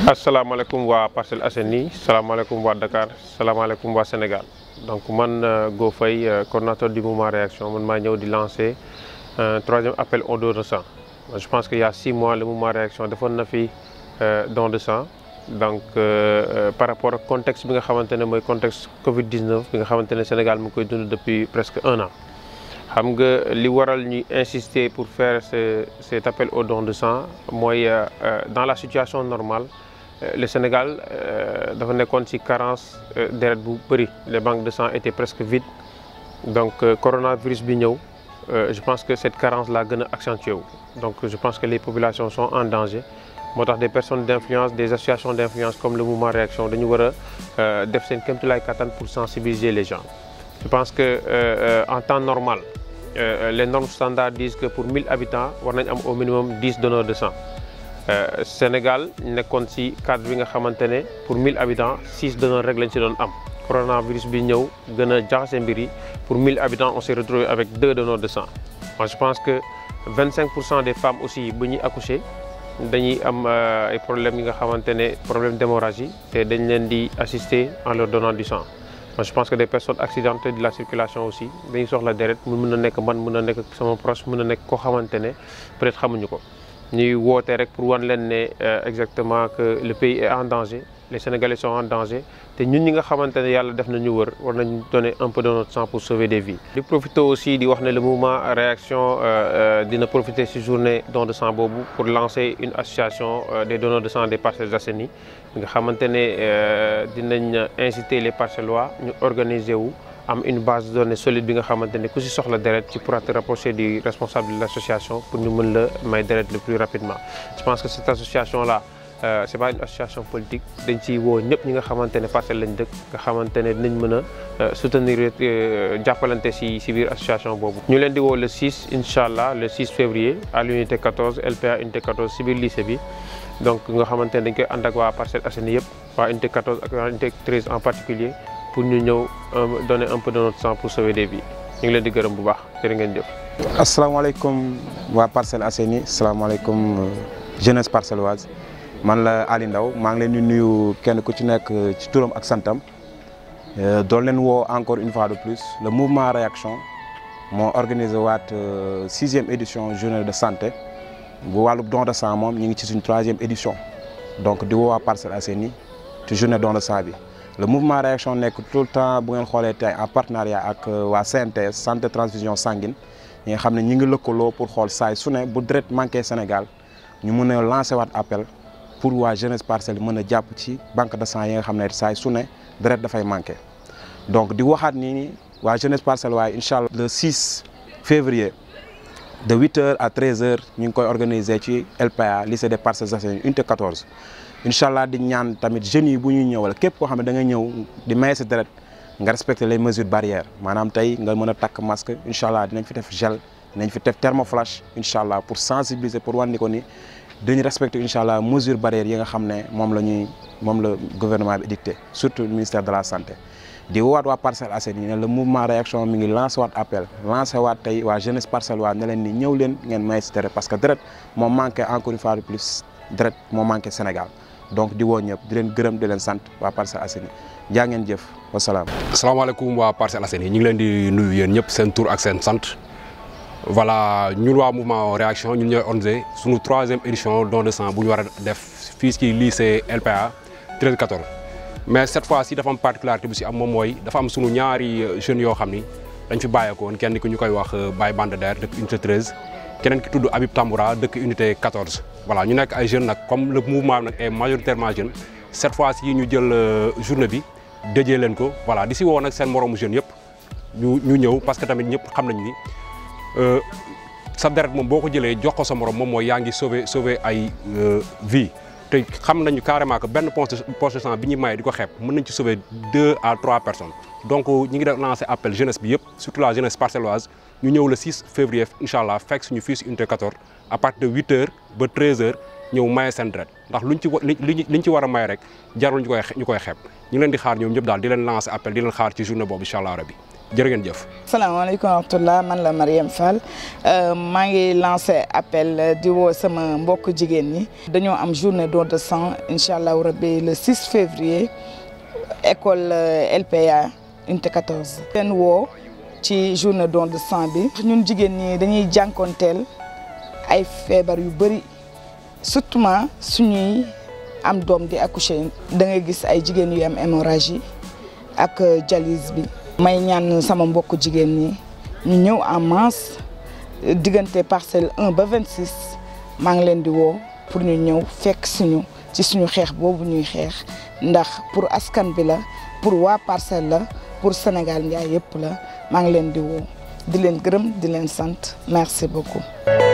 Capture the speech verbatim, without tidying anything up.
asalaamaaleykum waa Parcelles Assainies salaamaaleykum waa Dakar salaamaaleykum waa Sénégal donc man Go Faye coordonnateur du mouvement Réaction man maa ñëw di lancer un troisième appel au don de sang. Je pense qu'il y a six mois le mouvement Réaction defoon na fi don de sang donc euh, par rapport au contexte bi nga xamante ne mooy contexte Covid dix-neuf bi nga xamante ne Sénégal mu ngi koy dund depuis presque un an. xam nga li waral ñu insister pour faire ce cet appel au don de sang mooy dans la situation normale. Le Sénégal dafa nekkoon ci carence deret bu bëri les banques de sang étaient presque vides donc coronavirus bi ñëw je pense que cette carence là gën a accentué wu donc je pense que les populations sont en danger moo tax des personnes d'influence des associations d'influence comme le mouvement Réaction dañu war a def seen kéemtulaay kattan pour sensibiliser les gens. Je pense que euh, en temps normal euh, les normes standards disent que pour mille habitants war nañ am au minimum dix donneurs de sang. Euh, Sénégal nekkoon ci cadre bi nga xamante ne pour mille habitants six donneurs rek lañ ci doon am coronavirus bi ñëw gën a jaxase mbir yi pour mille habitants on s'est retrouvé avec deux donneurs de sang. Moi je pense que vingt-cinq pour cent des femmes aussi bu ñuy accoucher dañuy am ay problèmes yi nga xamante ne problème d'hémorragie te dañ leen di assister en leur donnant du sang. Moi je pense que des personnes accidentées de la circulation aussi dañuy soxla deret mu mën a nekk man mën a nekk sama proche mën a nekk koo xamante ne peut-être xamuñu ko. ñuy woote rek pour wan leen ne exactement que le pays est en danger les Sénégalais sont en danger te ñun ñi nga xamante ne yàlla def na ñu wër war nañ donner un peu de notre sang pour sauver des vies. di profiter aussi di wax ne le mouvement Réaction dina profiter ci journée don de sang boobu pour lancer une association des donneurs de sang des Parcelles Assainies nga xamante ne dinañ inciter les Parcellois ñu organiser wu. am une base de données solide bi nga xamante ne ku ci soxla deret tu pourras te rapprocher du responsable de l'association pour ñu mën la may deret le plus rapidement. Je pense que cette association là euh, c'est pas une association politique dañ ciy woo ñëpp ñi nga xamante ne parcelle lañ dëkk nga xamante ne dinañ mën a soutenir jàppalante ci ci biir association boobu. ñu leen di woo le six incha allah le six février à l'unité quatorze L P A unité quatorze ci biir lycée bi donc nga xamante ne dañ koy ànd ak waa Parcelles Assainies yëpp waa unité quatorze ak waa unité treize en particulier pour ñu ñëw donner un peu de notre sang pour sauver des vies ñu ngi leen di gërëm bu baax jërë ngeen jëf. asalaamaaleykum waa Parcelles Assainies asalaamaaleykum jeunesse parcelloise man la Ali Ndaw maa ngi leen di nuyu kenn ku ci nekk ci turam ak santam doon leen woo encore une fois de plus le mouvement Réaction moo organisé waat sixième édition journée de santé bu wàllu don de sang moom ñu ngi ci suñ troisième édition donc di woo waa Parcelles Assainies ci journée don de sang bi. Le mouvement Réaction nekk tout le temps bu ngeen xoolee tey en partenariat ak waa C N T S santé transfusion sanguine ñi nga xam ne ñi ngi lëkkaloo pour xool saay su ne bu deret manqué Sénégal ñu mën a lancer waat appel pour waa jeunesse parcelle mën a jàpp ci banque de sang yi nga xam ne saay su ne deret dafay manqué. donc di waxaat nii ni waa jeunesse parcelle waaye incha allah le six février de huit heures à treize heures ñu ngi koy organiser ci L P A lycée des Parcelles Assainies unité quatorze. incha allah di ñaan tamit jeunes yi bu ñuy ñëw wala képp koo xam ne da nga ñëw di maye sa deret nga respecter les mesures barrières maanaam tey nga mën a takk masque incha allah dinañ fi def gel dinañ fi def thermoflash incha allah pour sensibiliser pour wan ni ko ni dañu respecter incha allah mesures barrières yi nga xam ne moom la ñuy moom la gouvernement bi dicté surtout le ministère de la santé. di woowaat waa Parcelles Assainies ne le mouvement Réaction mi ngi lancé waat appel lancé waat tey waa jeunesse parcelloise ne leen ni ñëw leen ngeen maye sa deret parce que deret moo manqué encore une fois de plus deret moo manqué Sénégal. donc di woo ñëpp di leen gërëm di leen sant waa Parcelles Assainies jaa ngeen jëf wasalaam. asalaamaaleykum waa Parcelles Assainies ñu ngi leen di nuyu yéen ñëpp seen tur ak seen sant voilà ñun waa mouvement Réaction ñun ñooy organisé suñu troisième édition don de sang bu ñu war a def fii ci lycée L P A treize quatorze. mais cette fois ci dafa am particularité bu ci am moom mooy dafa am sunu ñaari jeunes yoo xam ni dañ fi bàyyeekoon kenn ki ñu koy wax Baye Bandadaire dëkk unité treize. keneen ki tudd Habib Tamboura dëkk unité quatorze voilà ñu nekk ay jeunes nag comme le mouvement nag est majoritairement jeune cette fois ci ñu jël journée bi déjee leen ko voilà di si woo nag seen moroomu jeunes yëpp ñu ñu ñëw parce que tamit ñëpp xam nañ ni sa deret moom boo ko jëlee jox ko sa morom moom mooy yaa ngi sauver sauver ay vie te xam nañu carrément que benn poche de sang bi ñuy maye di ko xeeb mën nañ ci sauver deux à trois personnes donc ñi ngi def lancer appel jeunesse bi yëpp surtout la jeunesse parcelloise ñu ñëw le six février incha allah fekk suñu fii si unité quatorze à partir de huit heures ba treize heures ñëw maye seen deret ndax luñ ci li liñ ci war a maye rek jarul ñu koy ñu koy xeeb ñu leen di xaar ñoom ñëpp daal di leen lancer appel di leen xaar ci journée boobu incha allah rabbi jërë ngeen jëf. salaamaaleykum wa rahmatulah man la Mariam Fall maa ngi lancé appel di woo sama mbokk jigéen ñi. dañoo am journée don de sang incha allahu rabbi le six février école L P A unité quatorze. leen woo ci journée don de sang bi. ñun jigéen ñi dañuy jànkoonteel ay feebar yu bëri surtout suñuy am doom di accoucher da ngay gis ay jigéen yu am hémorragie ak dialyse bi. may ñaan sama mbokk jigéen ñi ñu ñëw en masse diggante parcelle un ba vingt-six maa ngi leen di woo pour ñu ñëw fekk suñu ci suñu xeex boobu ñuy xeex ndax pour askan bi la pour waa parcelle la pour Sénégal njaay yëpp la maa ngi leen di woo di leen gërëm di leen sant merci beaucoup.